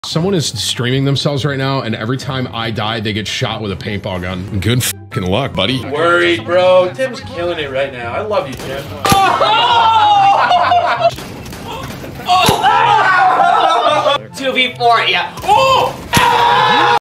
Someone is streaming themselves right now, and every time I die, they get shot with a paintball gun. Good f***ing luck, buddy. Worried, bro. Tim's killing it right now. I love you, Tim. Oh! 2v4, yeah. Oh!